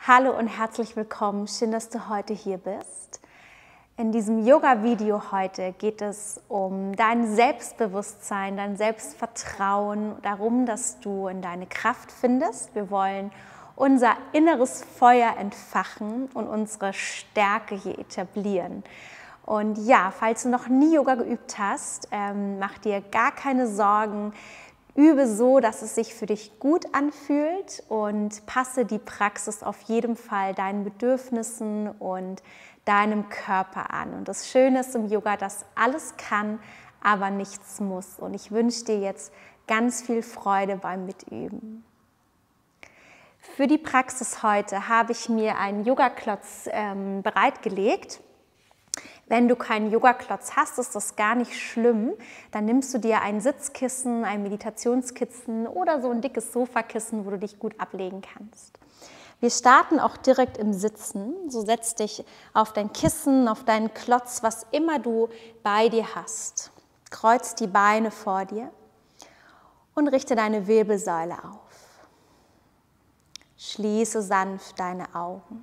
Hallo und herzlich willkommen. Schön, dass du heute hier bist. In diesem Yoga-Video heute geht es um dein Selbstbewusstsein, dein Selbstvertrauen, darum, dass du in deine Kraft findest. Wir wollen unser inneres Feuer entfachen und unsere Stärke hier etablieren. Und ja, falls du noch nie Yoga geübt hast, mach dir gar keine Sorgen. Übe so, dass es sich für dich gut anfühlt und passe die Praxis auf jeden Fall deinen Bedürfnissen und deinem Körper an. Und das Schöne ist im Yoga, dass alles kann, aber nichts muss. Und ich wünsche dir jetzt ganz viel Freude beim Mitüben. Für die Praxis heute habe ich mir einen Yogaklotz bereitgelegt. Wenn du keinen Yogaklotz hast, ist das gar nicht schlimm. Dann nimmst du dir ein Sitzkissen, ein Meditationskissen oder so ein dickes Sofakissen, wo du dich gut ablegen kannst. Wir starten auch direkt im Sitzen. So setz dich auf dein Kissen, auf deinen Klotz, was immer du bei dir hast. Kreuz die Beine vor dir und richte deine Wirbelsäule auf. Schließe sanft deine Augen.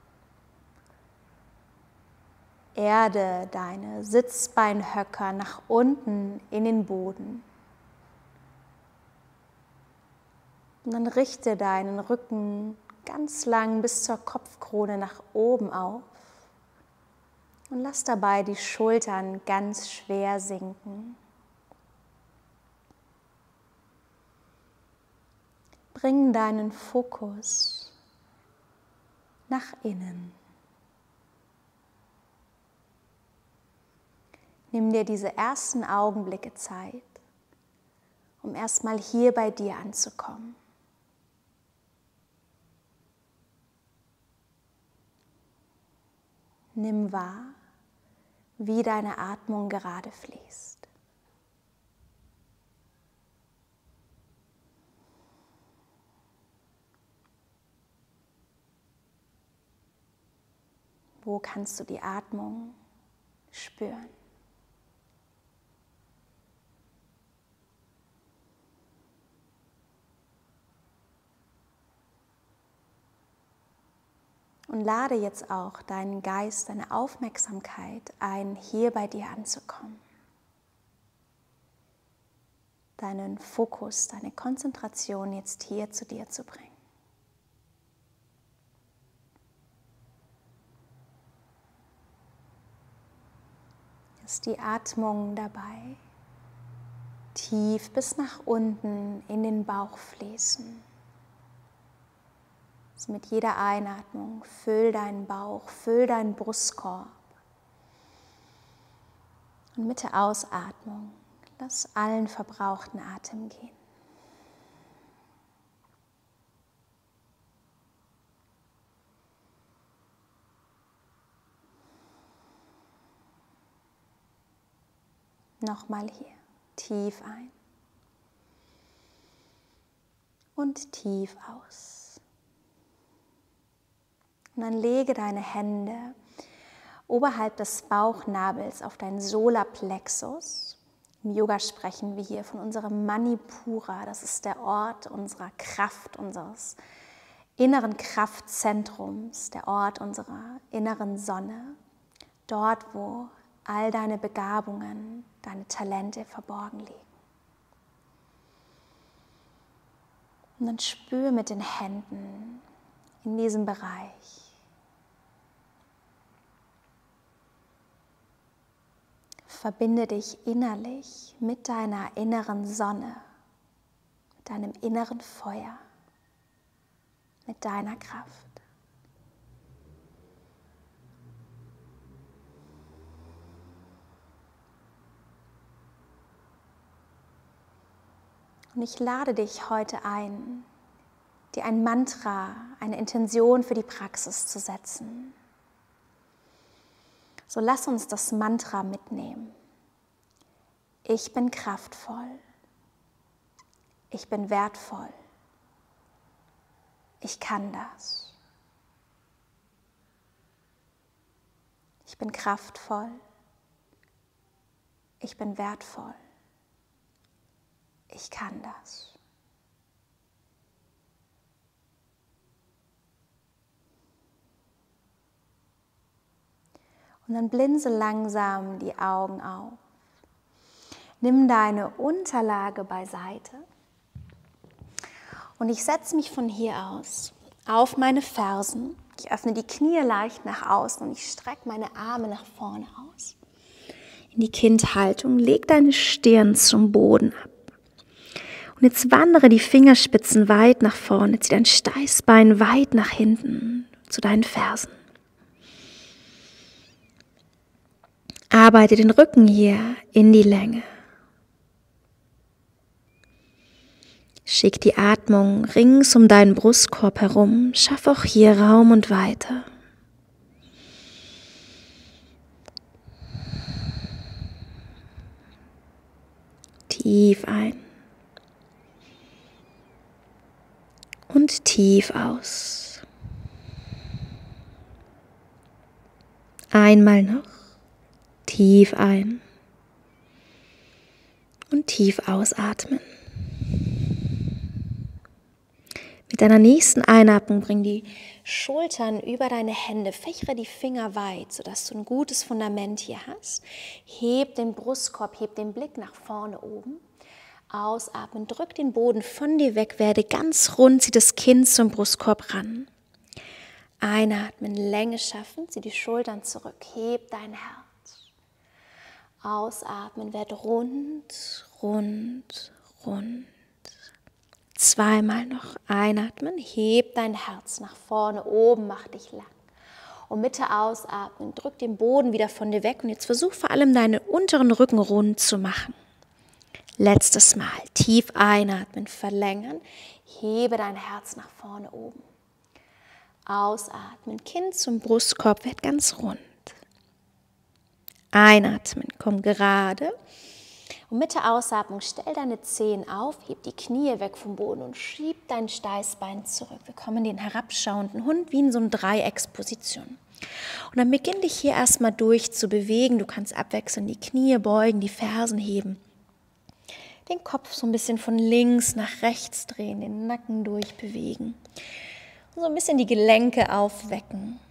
Erde deine Sitzbeinhöcker nach unten in den Boden. Und dann richte deinen Rücken ganz lang bis zur Kopfkrone nach oben auf und lass dabei die Schultern ganz schwer sinken. Bring deinen Fokus nach innen. Nimm dir diese ersten Augenblicke Zeit, um erstmal hier bei dir anzukommen. Nimm wahr, wie deine Atmung gerade fließt. Wo kannst du die Atmung spüren? Und lade jetzt auch deinen Geist, deine Aufmerksamkeit ein, hier bei dir anzukommen. Deinen Fokus, deine Konzentration jetzt hier zu dir zu bringen. Lass die Atmung dabei tief bis nach unten in den Bauch fließen. Mit jeder Einatmung füll deinen Bauch, füll deinen Brustkorb. Und mit der Ausatmung lass allen verbrauchten Atem gehen. Nochmal hier, tief ein und tief aus. Und dann lege deine Hände oberhalb des Bauchnabels auf deinen Solarplexus. Im Yoga sprechen wir hier von unserem Manipura. Das ist der Ort unserer Kraft, unseres inneren Kraftzentrums, der Ort unserer inneren Sonne. Dort, wo all deine Begabungen, deine Talente verborgen liegen. Und dann spür mit den Händen in diesem Bereich. Verbinde dich innerlich mit deiner inneren Sonne, mit deinem inneren Feuer, mit deiner Kraft. Und ich lade dich heute ein, dir ein Mantra, eine Intention für die Praxis zu setzen. So lass uns das Mantra mitnehmen. Ich bin kraftvoll. Ich bin wertvoll. Ich kann das. Ich bin kraftvoll. Ich bin wertvoll. Ich kann das. Und dann blinze langsam die Augen auf. Nimm deine Unterlage beiseite. Und ich setze mich von hier aus auf meine Fersen. Ich öffne die Knie leicht nach außen und ich strecke meine Arme nach vorne aus. In die Kindhaltung, leg deine Stirn zum Boden ab. Und jetzt wandere die Fingerspitzen weit nach vorne, zieh dein Steißbein weit nach hinten zu deinen Fersen. Arbeite den Rücken hier in die Länge. Schick die Atmung rings um deinen Brustkorb herum, schaff auch hier Raum und Weite. Tief ein und tief aus. Einmal noch, tief ein und tief ausatmen. Mit deiner nächsten Einatmung bring die Schultern über deine Hände, fächere die Finger weit, sodass du ein gutes Fundament hier hast. Heb den Brustkorb, heb den Blick nach vorne oben. Ausatmen, drück den Boden von dir weg, werde ganz rund, zieh das Kinn zum Brustkorb ran. Einatmen, Länge schaffen, zieh die Schultern zurück, heb dein Herz. Ausatmen, werd rund, rund, rund. Zweimal noch einatmen, heb dein Herz nach vorne, oben, mach dich lang. Und Mitte ausatmen, drück den Boden wieder von dir weg und jetzt versuch vor allem deinen unteren Rücken rund zu machen. Letztes Mal, tief einatmen, verlängern, hebe dein Herz nach vorne oben. Ausatmen, Kinn zum Brustkorb, werd ganz rund. Einatmen, komm gerade. Und mit der Ausatmung stell deine Zehen auf, heb die Knie weg vom Boden und schieb dein Steißbein zurück. Wir kommen in den herabschauenden Hund wie in so eine Dreiecksposition. Und dann beginn dich hier erstmal durchzubewegen. Du kannst abwechselnd die Knie beugen, die Fersen heben. Den Kopf so ein bisschen von links nach rechts drehen, den Nacken durchbewegen. Und so ein bisschen die Gelenke aufwecken.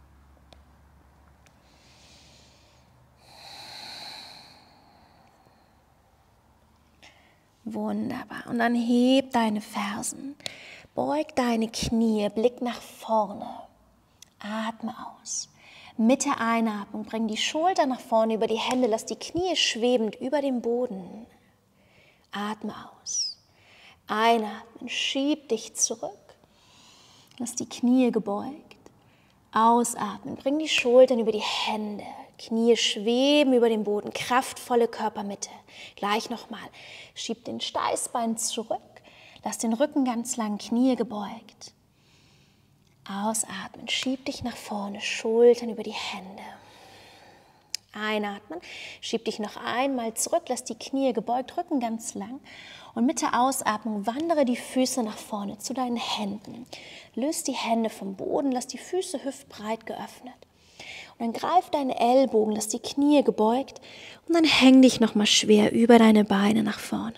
Wunderbar. Und dann heb deine Fersen, beug deine Knie, Blick nach vorne, atme aus. Mit der Einatmung bring die Schulter nach vorne über die Hände, lass die Knie schwebend über dem Boden. Atme aus. Einatmen, schieb dich zurück, lass die Knie gebeugt. Ausatmen, bring die Schultern über die Hände. Knie schweben über dem Boden, kraftvolle Körpermitte. Gleich nochmal. Schieb den Steißbein zurück, lass den Rücken ganz lang, Knie gebeugt. Ausatmen, schieb dich nach vorne, Schultern über die Hände. Einatmen, schieb dich noch einmal zurück, lass die Knie gebeugt, Rücken ganz lang. Und mit der Ausatmung wandere die Füße nach vorne zu deinen Händen. Löst die Hände vom Boden, lass die Füße hüftbreit geöffnet. Und dann greif deine Ellbogen, lass die Knie gebeugt und dann häng dich nochmal schwer über deine Beine nach vorne.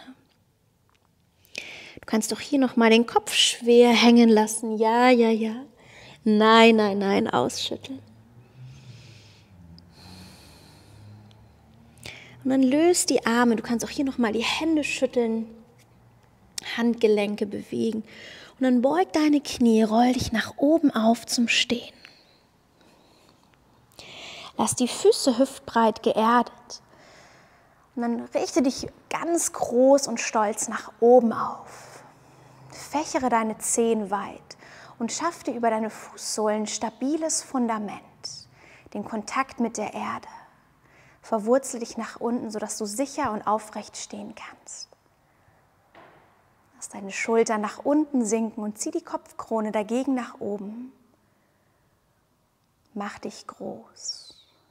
Du kannst auch hier nochmal den Kopf schwer hängen lassen. Ja, ja, ja. Nein, nein, nein, ausschütteln. Und dann löst die Arme. Du kannst auch hier nochmal die Hände schütteln, Handgelenke bewegen. Und dann beug deine Knie, roll dich nach oben auf zum Stehen. Lass die Füße hüftbreit geerdet. Und dann richte dich ganz groß und stolz nach oben auf. Fächere deine Zehen weit und schaff dir über deine Fußsohlen stabiles Fundament, den Kontakt mit der Erde. Verwurzel dich nach unten, sodass du sicher und aufrecht stehen kannst. Lass deine Schultern nach unten sinken und zieh die Kopfkrone dagegen nach oben. Mach dich groß.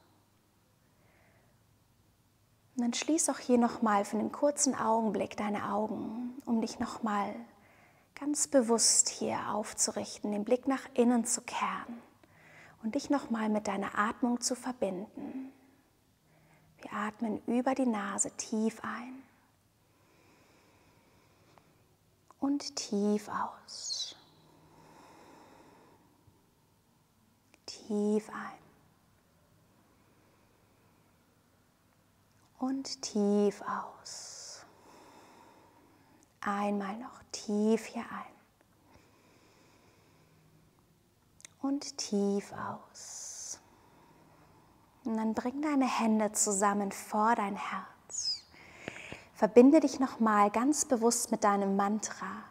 Und dann schließ auch hier nochmal für einen kurzen Augenblick deine Augen, um dich nochmal ganz bewusst hier aufzurichten, den Blick nach innen zu kehren und dich nochmal mit deiner Atmung zu verbinden. Wir atmen über die Nase tief ein und tief aus. Tief ein Und tief aus. Einmal noch tief hier ein. Und tief aus. Und dann bring deine Hände zusammen vor dein Herz. Verbinde dich nochmal ganz bewusst mit deinem Mantra.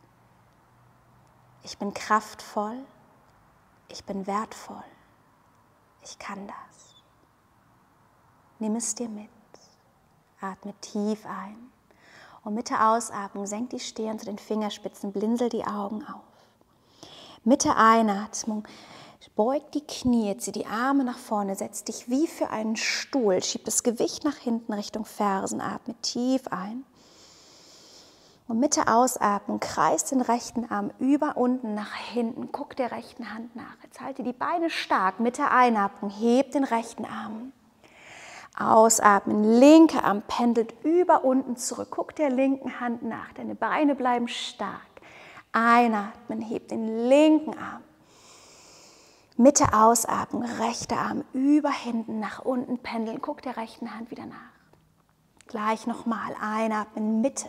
Ich bin kraftvoll, ich bin wertvoll, ich kann das. Nimm es dir mit, atme tief ein und mit der Ausatmung senk die Stirn zu den Fingerspitzen, blinzel die Augen auf. Mit der Einatmung beug die Knie, zieh die Arme nach vorne, setz dich wie für einen Stuhl, schieb das Gewicht nach hinten Richtung Fersen, atme tief ein. Und mit der Ausatmung kreis den rechten Arm über unten nach hinten, guck der rechten Hand nach. Jetzt halte die Beine stark, mit der Einatmung heb den rechten Arm. Ausatmen, linker Arm pendelt über unten zurück, guck der linken Hand nach, deine Beine bleiben stark. Einatmen, heb den linken Arm. Mit der Ausatmung, rechter Arm über hinten nach unten pendeln, guck der rechten Hand wieder nach. Gleich nochmal, einatmen, Mitte.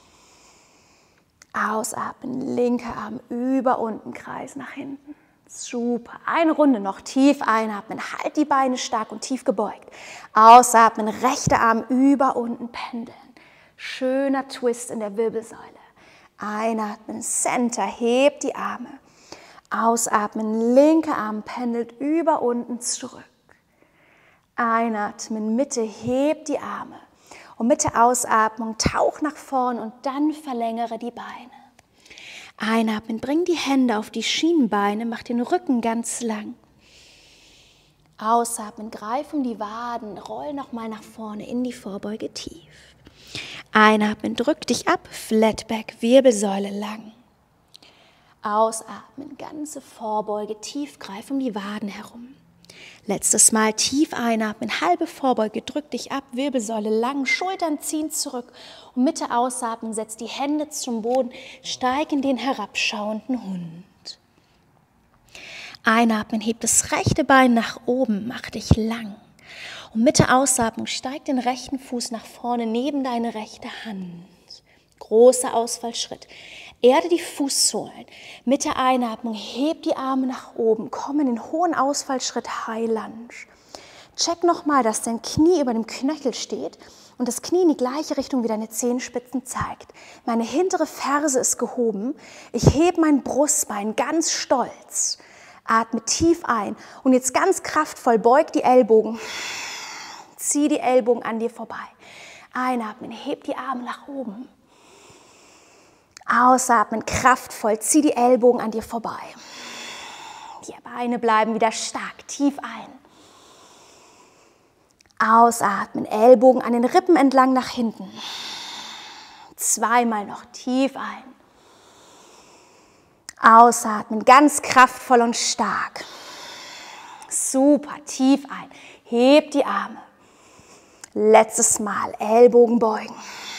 Ausatmen, linker Arm über unten, Kreis nach hinten. Super, eine Runde noch, tief einatmen, halt die Beine stark und tief gebeugt. Ausatmen, rechter Arm über unten pendeln. Schöner Twist in der Wirbelsäule. Einatmen, Center, hebt die Arme. Ausatmen, linker Arm pendelt über unten zurück. Einatmen, Mitte, hebt die Arme. Und mit der Ausatmung tauch nach vorn und dann verlängere die Beine. Einatmen, bring die Hände auf die Schienenbeine, mach den Rücken ganz lang. Ausatmen, greif um die Waden, roll nochmal nach vorne in die Vorbeuge tief. Einatmen, drück dich ab, Flatback, Wirbelsäule lang. Ausatmen, ganze Vorbeuge tief, greif um die Waden herum. Letztes Mal tief einatmen, halbe Vorbeuge, drück dich ab, Wirbelsäule lang, Schultern ziehen zurück. Und mit der Ausatmung setz die Hände zum Boden, steig in den herabschauenden Hund. Einatmen, heb das rechte Bein nach oben, mach dich lang. Und mit der Ausatmung steig den rechten Fuß nach vorne neben deine rechte Hand. Großer Ausfallschritt. Erde die Fußsohlen. Mit der Einatmung heb die Arme nach oben. Komm in den hohen Ausfallschritt High Lunge. Check nochmal, dass dein Knie über dem Knöchel steht und das Knie in die gleiche Richtung wie deine Zehenspitzen zeigt. Meine hintere Ferse ist gehoben. Ich hebe mein Brustbein ganz stolz. Atme tief ein und jetzt ganz kraftvoll beug die Ellbogen. Zieh die Ellbogen an dir vorbei. Einatmen, heb die Arme nach oben. Ausatmen, kraftvoll, zieh die Ellbogen an dir vorbei. Die Beine bleiben wieder stark, tief ein. Ausatmen, Ellbogen an den Rippen entlang nach hinten. Zweimal noch, tief ein. Ausatmen, ganz kraftvoll und stark. Super, tief ein. Heb die Arme. Letztes Mal, Ellbogen beugen.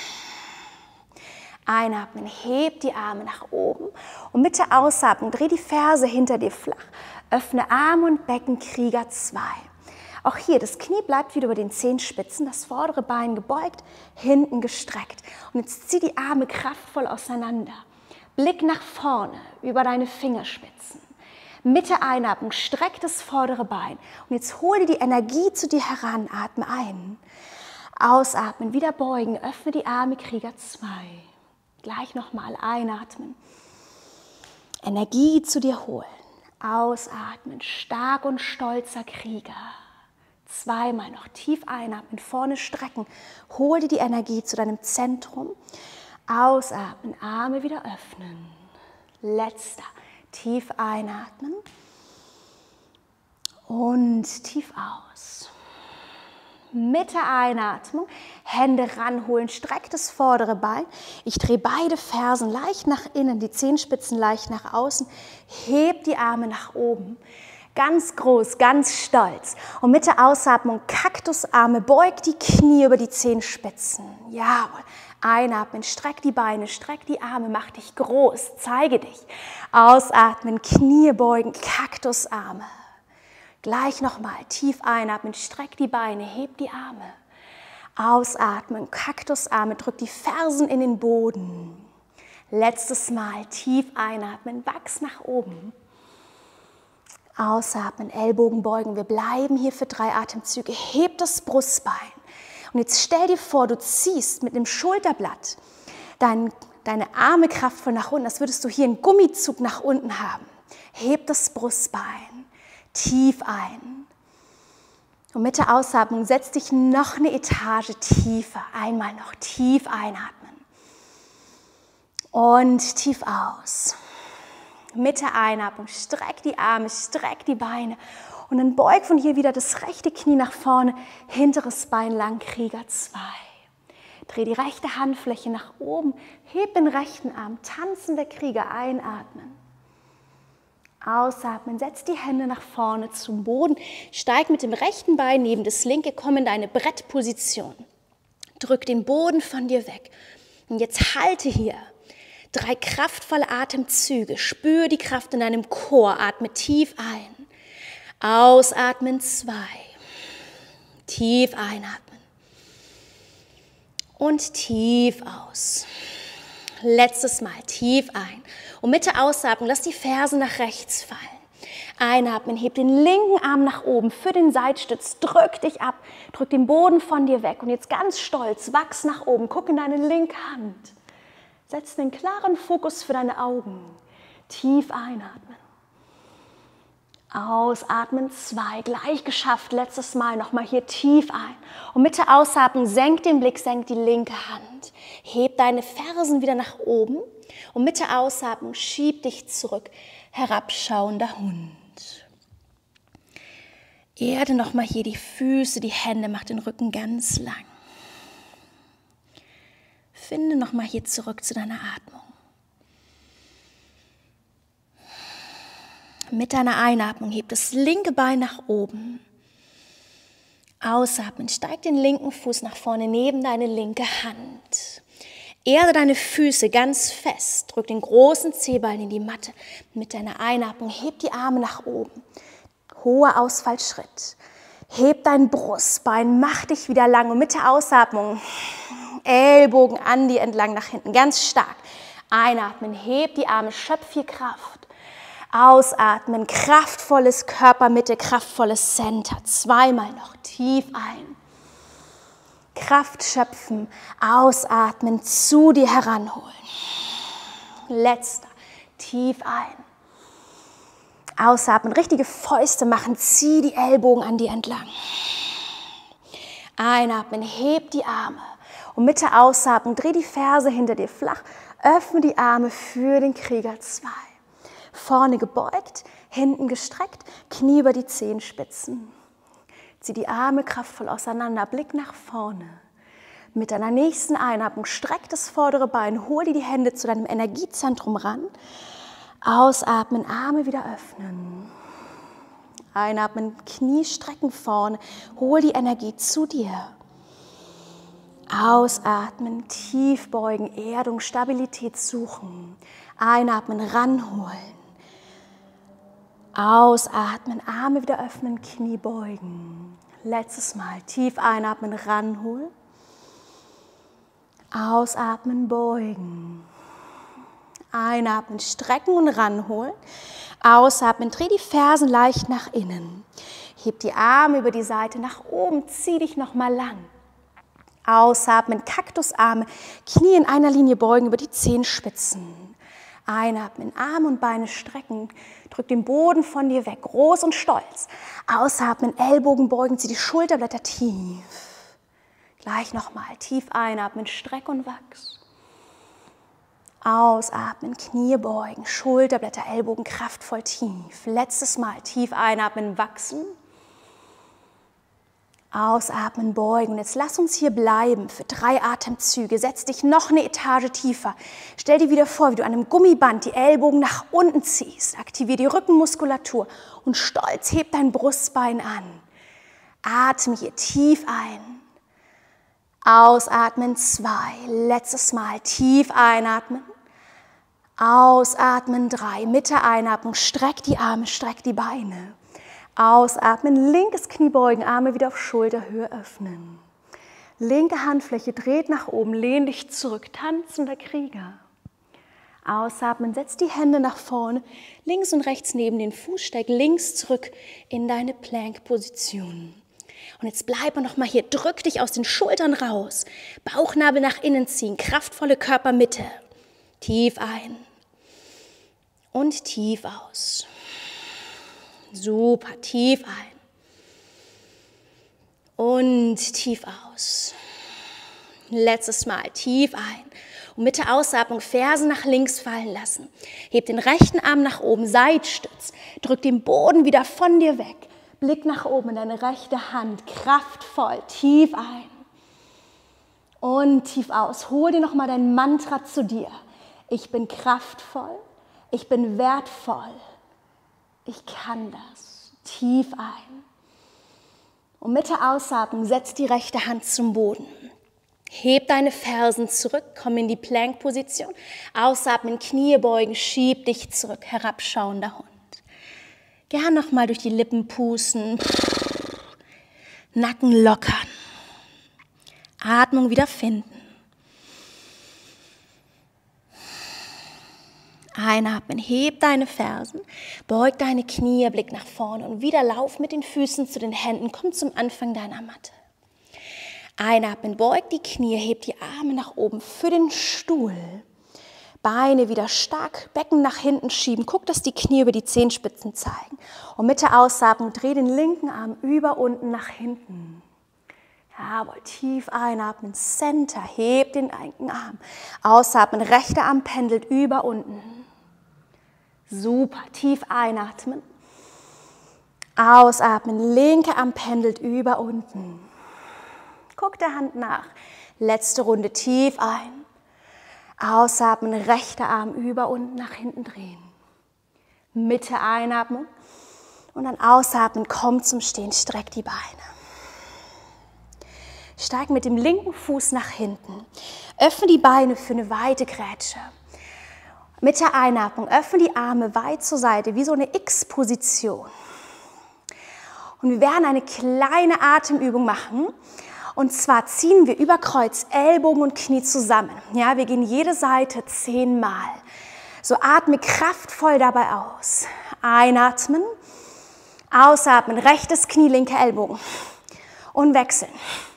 Einatmen, heb die Arme nach oben und mit der Ausatmung dreh die Ferse hinter dir flach. Öffne Arme und Becken, Krieger 2. Auch hier, das Knie bleibt wieder über den Zehenspitzen, das vordere Bein gebeugt, hinten gestreckt. Und jetzt zieh die Arme kraftvoll auseinander. Blick nach vorne über deine Fingerspitzen. Mit der Einatmung streck das vordere Bein. Und jetzt hol dir die Energie zu dir heran, atme ein. Ausatmen, wieder beugen, öffne die Arme, Krieger 2. Gleich nochmal einatmen. Energie zu dir holen. Ausatmen, stark und stolzer Krieger. Zweimal noch tief einatmen, vorne strecken. Hol dir die Energie zu deinem Zentrum. Ausatmen, Arme wieder öffnen. Letzter, tief einatmen. Und tief aus. Mit der Einatmung Hände ranholen, streck das vordere Bein. Ich drehe beide Fersen leicht nach innen, die Zehenspitzen leicht nach außen. Heb die Arme nach oben. Ganz groß, ganz stolz. Und mit der Ausatmung Kaktusarme, beug die Knie über die Zehenspitzen. Jawohl. Einatmen, streck die Beine, streck die Arme, mach dich groß, zeige dich. Ausatmen, Knie beugen, Kaktusarme. Gleich nochmal, tief einatmen, streck die Beine, heb die Arme. Ausatmen, Kaktusarme, drück die Fersen in den Boden. Letztes Mal, tief einatmen, wachs nach oben. Ausatmen, Ellbogen beugen. Wir bleiben hier für 3 Atemzüge. Heb das Brustbein. Und jetzt stell dir vor, du ziehst mit dem Schulterblatt deine Arme kraftvoll nach unten. Das würdest du hier einen Gummizug nach unten haben. Heb das Brustbein. Tief ein. Und mit der Ausatmung setz dich noch eine Etage tiefer. Einmal noch tief einatmen. Und tief aus. Mit der Einatmung streck die Arme, streck die Beine. Und dann beug von hier wieder das rechte Knie nach vorne. Hinteres Bein lang, Krieger 2. Dreh die rechte Handfläche nach oben. Heb den rechten Arm, tanzender Krieger, einatmen. Ausatmen, setz die Hände nach vorne zum Boden, steig mit dem rechten Bein neben das linke, komm in deine Brettposition. Drück den Boden von dir weg. Und jetzt halte hier 3 kraftvolle Atemzüge. Spür die Kraft in deinem Chor. Atme tief ein. Ausatmen 2. Tief einatmen. Und tief aus. Letztes Mal tief ein. Und mit der Ausatmung lass die Fersen nach rechts fallen. Einatmen, heb den linken Arm nach oben für den Seitstütz. Drück dich ab, drück den Boden von dir weg. Und jetzt ganz stolz, wachs nach oben, guck in deine linke Hand. Setz den klaren Fokus für deine Augen. Tief einatmen. Ausatmen 2, gleich geschafft. Letztes Mal nochmal hier tief ein. Und mit der Ausatmung senk den Blick, senk die linke Hand. Heb deine Fersen wieder nach oben. Und mit der Ausatmung schieb dich zurück. Herabschauender Hund. Erde nochmal hier die Füße, die Hände, mach den Rücken ganz lang. Finde nochmal hier zurück zu deiner Atmung. Mit deiner Einatmung heb das linke Bein nach oben. Ausatmen, steig den linken Fuß nach vorne neben deine linke Hand. Erde deine Füße ganz fest, drück den großen Zehballen in die Matte. Mit deiner Einatmung heb die Arme nach oben. Hoher Ausfallschritt. Heb dein Brustbein, mach dich wieder lang und mit der Ausatmung Ellbogen an dir entlang nach hinten, ganz stark. Einatmen, heb die Arme, schöpf hier Kraft. Ausatmen, kraftvolles Körpermitte, kraftvolles Center. 2-mal noch tief ein. Kraft schöpfen, ausatmen, zu dir heranholen. Letzter, tief ein. Ausatmen, richtige Fäuste machen, zieh die Ellbogen an dir entlang. Einatmen, heb die Arme. Und mit der Ausatmung dreh die Ferse hinter dir flach, öffne die Arme für den Krieger 2. Vorne gebeugt, hinten gestreckt, Knie über die Zehenspitzen. Zieh die Arme kraftvoll auseinander, Blick nach vorne. Mit deiner nächsten Einatmung streck das vordere Bein, hol dir die Hände zu deinem Energiezentrum ran. Ausatmen, Arme wieder öffnen. Einatmen, Knie strecken vorne, hol die Energie zu dir. Ausatmen, tief beugen, Erdung, Stabilität suchen. Einatmen, ranholen. Ausatmen, Arme wieder öffnen, Knie beugen. Letztes Mal, tief einatmen, ranholen. Ausatmen, beugen. Einatmen, strecken und ranholen. Ausatmen, dreh die Fersen leicht nach innen. Heb die Arme über die Seite nach oben, zieh dich nochmal lang. Ausatmen, Kaktusarme, Knie in einer Linie beugen über die Zehenspitzen. Einatmen, Arme und Beine strecken, drück den Boden von dir weg, groß und stolz. Ausatmen, Ellbogen beugen, zieh die Schulterblätter tief. Gleich nochmal, tief einatmen, streck und wachs. Ausatmen, Knie beugen, Schulterblätter, Ellbogen kraftvoll tief. Letztes Mal, tief einatmen, wachsen. Ausatmen, beugen. Jetzt lass uns hier bleiben für 3 Atemzüge. Setz dich noch eine Etage tiefer. Stell dir wieder vor, wie du an einem Gummiband die Ellbogen nach unten ziehst. Aktiviere die Rückenmuskulatur und stolz heb dein Brustbein an. Atme hier tief ein. Ausatmen, 2. Letztes Mal tief einatmen. Ausatmen, 3. Mit der Einatmung streck die Arme, streck die Beine. Ausatmen, linkes Knie beugen, Arme wieder auf Schulterhöhe öffnen. Linke Handfläche dreht nach oben, lehn dich zurück, tanzender Krieger. Ausatmen, setz die Hände nach vorne, links und rechts neben den Fuß, steig links zurück in deine Plank-Position. Und jetzt bleibe noch mal hier, drück dich aus den Schultern raus, Bauchnabel nach innen ziehen, kraftvolle Körpermitte. Tief ein und tief aus. Super, tief ein und tief aus. Letztes Mal, tief ein. Und mit der Ausatmung Fersen nach links fallen lassen. Heb den rechten Arm nach oben, Seitstütz. Drück den Boden wieder von dir weg. Blick nach oben in deine rechte Hand, kraftvoll, tief ein. Und tief aus. Hol dir nochmal dein Mantra zu dir. Ich bin kraftvoll, ich bin wertvoll, ich kann das. Tief ein. Und mit der Ausatmung setz die rechte Hand zum Boden. Heb deine Fersen zurück, komm in die Plank-Position. Ausatmen, Knie beugen, schieb dich zurück, herabschauender Hund. Gern nochmal durch die Lippen pusten, Nacken lockern, Atmung wieder finden. Einatmen, heb deine Fersen, beug deine Knie, Blick nach vorne und wieder lauf mit den Füßen zu den Händen, komm zum Anfang deiner Matte. Einatmen, beug die Knie, heb die Arme nach oben für den Stuhl. Beine wieder stark, Becken nach hinten schieben, guck, dass die Knie über die Zehenspitzen zeigen. Und mit der Ausatmung dreh den linken Arm über unten nach hinten. Jawohl, tief einatmen, Center, heb den linken Arm. Ausatmen, rechter Arm pendelt über unten. Super, tief einatmen. Ausatmen, linker Arm pendelt über unten. Guck der Hand nach. Letzte Runde, tief ein. Ausatmen, rechter Arm über unten nach hinten drehen. Mitte Einatmung und dann ausatmen, komm zum Stehen, streck die Beine. Steig mit dem linken Fuß nach hinten. Öffne die Beine für eine weite Grätsche. Mit der Einatmung öffne die Arme weit zur Seite, wie so eine X-Position. Und wir werden eine kleine Atemübung machen. Und zwar ziehen wir über Kreuz Ellbogen und Knie zusammen. Ja, wir gehen jede Seite 10 Mal. So atme kraftvoll dabei aus. Einatmen, ausatmen, rechtes Knie, linker Ellbogen. Und wechseln.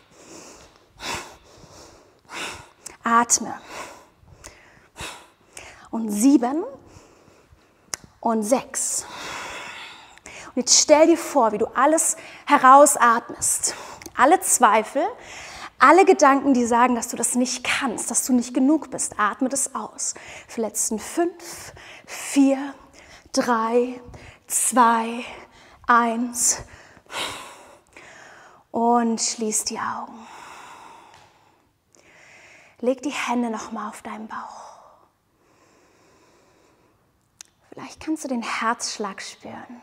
Atme. Und 7 und 6. Und jetzt stell dir vor, wie du alles herausatmest. Alle Zweifel, alle Gedanken, die sagen, dass du das nicht kannst, dass du nicht genug bist, atme das aus. Für die letzten 5, 4, 3, 2, 1. Und schließ die Augen. Leg die Hände nochmal auf deinen Bauch. Vielleicht kannst du den Herzschlag spüren.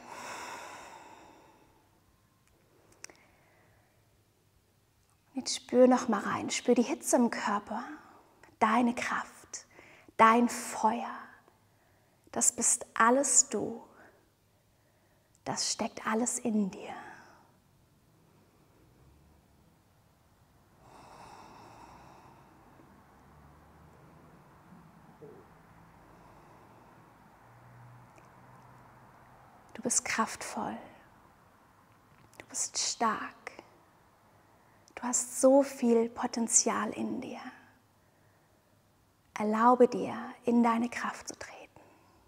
Jetzt spür noch mal rein, spür die Hitze im Körper, deine Kraft, dein Feuer. Das bist alles du. Das steckt alles in dir. Du bist kraftvoll. Du bist stark. Du hast so viel Potenzial in dir. Erlaube dir, in deine Kraft zu treten.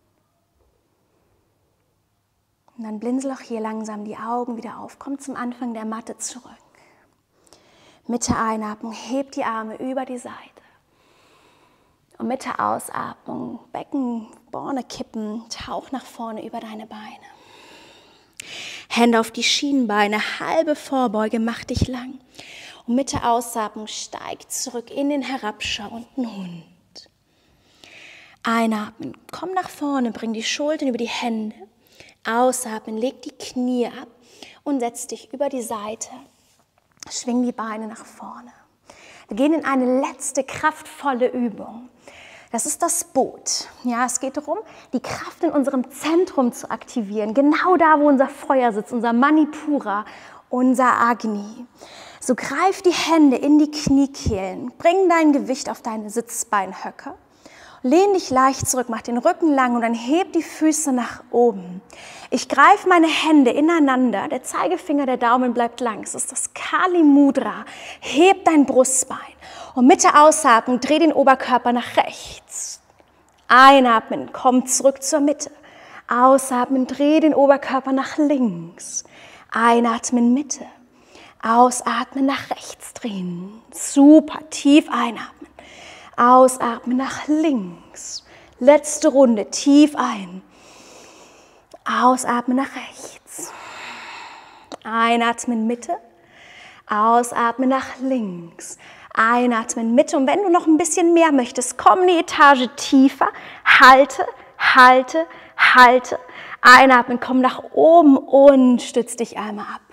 Und dann blinzel auch hier langsam die Augen wieder auf. Komm zum Anfang der Matte zurück. Mit der Einatmung heb die Arme über die Seite. Und mit der Ausatmung Becken, vorne kippen, tauch nach vorne über deine Beine. Hände auf die Schienbeine, halbe Vorbeuge, mach dich lang. Und mit der Ausatmung steig zurück in den herabschauenden Hund. Einatmen, komm nach vorne, bring die Schultern über die Hände. Ausatmen, leg die Knie ab und setz dich über die Seite. Schwing die Beine nach vorne. Wir gehen in eine letzte kraftvolle Übung. Das ist das Boot. Ja, es geht darum, die Kraft in unserem Zentrum zu aktivieren. Genau da, wo unser Feuer sitzt, unser Manipura, unser Agni. So greif die Hände in die Kniekehlen, bring dein Gewicht auf deine Sitzbeinhöcker, lehn dich leicht zurück, mach den Rücken lang und dann heb die Füße nach oben. Ich greife meine Hände ineinander, der Zeigefinger, der Daumen bleibt lang. Es ist das Kali Mudra. Heb dein Brustbein und mit der Ausatmung dreh den Oberkörper nach rechts. Einatmen, komm zurück zur Mitte. Ausatmen, dreh den Oberkörper nach links. Einatmen, Mitte. Ausatmen, nach rechts drehen. Super, tief einatmen. Ausatmen, nach links. Letzte Runde, tief ein. Ausatmen, nach rechts. Einatmen, Mitte. Ausatmen, nach links. Einatmen, Mitte. Und wenn du noch ein bisschen mehr möchtest, komm eine Etage tiefer. Halte, halte, halte. Einatmen, komm nach oben und stütz dich einmal ab.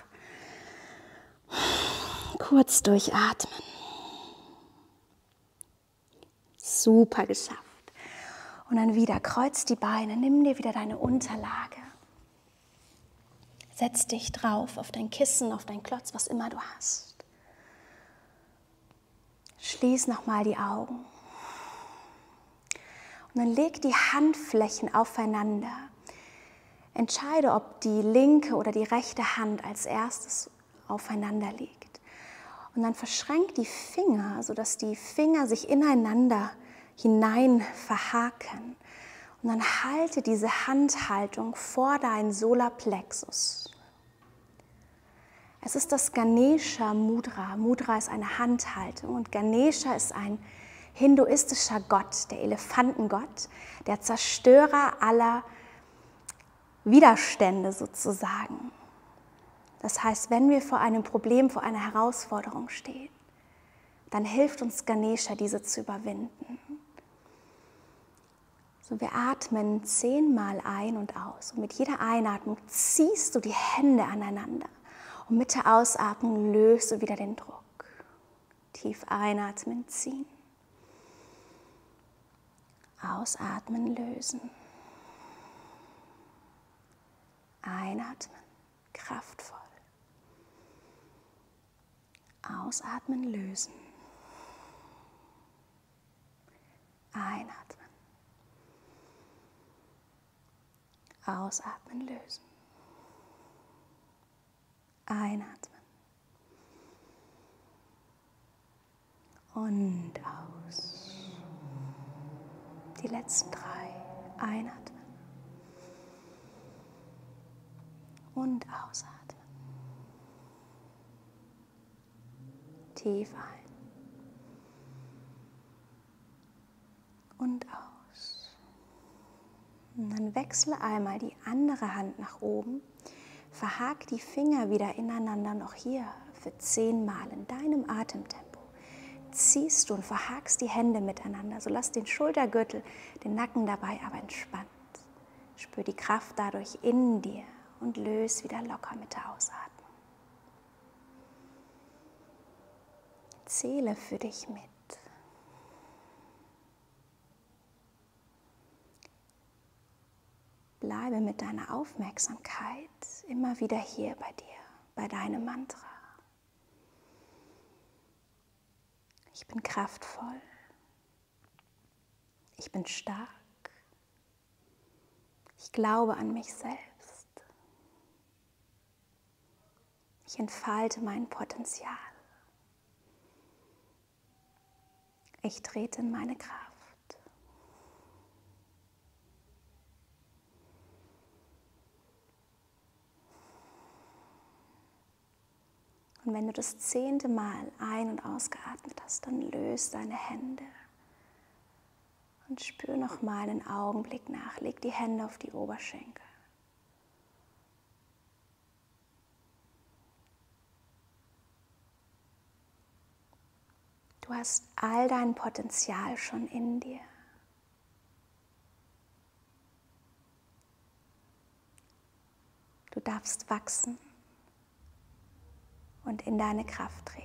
Kurz durchatmen. Super geschafft. Und dann wieder kreuz die Beine, nimm dir wieder deine Unterlage. Setz dich drauf auf dein Kissen, auf dein Klotz, was immer du hast. Schließ nochmal die Augen. Und dann leg die Handflächen aufeinander. Entscheide, ob die linke oder die rechte Hand als erstes aufeinander liegt. Und dann verschränk die Finger, sodass die Finger sich ineinander hinein verhaken. Und dann halte diese Handhaltung vor deinen Solarplexus. Es ist das Ganesha Mudra. Mudra ist eine Handhaltung und Ganesha ist ein hinduistischer Gott, der Elefantengott, der Zerstörer aller Widerstände sozusagen. Das heißt, wenn wir vor einem Problem, vor einer Herausforderung stehen, dann hilft uns Ganesha, diese zu überwinden. So, wir atmen 10-mal ein und aus. Und mit jeder Einatmung ziehst du die Hände aneinander. Und mit der Ausatmung löst du wieder den Druck. Tief einatmen, ziehen. Ausatmen, lösen. Einatmen, kraftvoll. Ausatmen, lösen. Einatmen. Ausatmen, lösen. Einatmen. Und aus. Die letzten 3. Einatmen. Und ausatmen. Tief ein. Und aus. Und dann wechsle einmal die andere Hand nach oben. Verhak die Finger wieder ineinander, noch hier für 10-mal in deinem Atemtempo. Ziehst du und verhakst die Hände miteinander. So lass den Schultergürtel, den Nacken dabei aber entspannt. Spür die Kraft dadurch in dir und löse wieder locker mit der Ausatmung. Zähle für dich mit. Bleibe mit deiner Aufmerksamkeit immer wieder hier bei dir, bei deinem Mantra. Ich bin kraftvoll. Ich bin stark. Ich glaube an mich selbst. Ich entfalte mein Potenzial. Ich trete in meine Kraft. Und wenn du das 10. Mal ein- und ausgeatmet hast, dann löse deine Hände und spür noch mal einen Augenblick nach. Leg die Hände auf die Oberschenkel. Du hast all dein Potenzial schon in dir. Du darfst wachsen und in deine Kraft treten.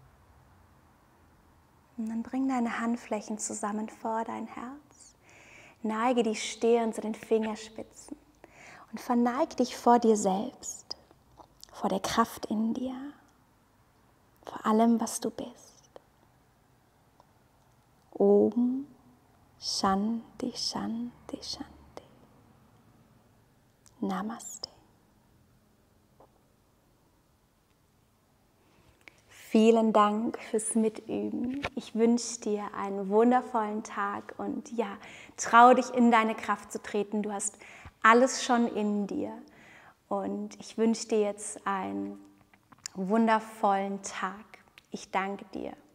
Und dann bring deine Handflächen zusammen vor dein Herz. Neige die Stirn zu den Fingerspitzen und verneig dich vor dir selbst, vor der Kraft in dir, vor allem, was du bist. Om Shanti, Shanti, Shanti. Namaste. Vielen Dank fürs Mitüben. Ich wünsche dir einen wundervollen Tag und ja, trau dich in deine Kraft zu treten. Du hast alles schon in dir. Und ich wünsche dir jetzt einen wundervollen Tag. Ich danke dir.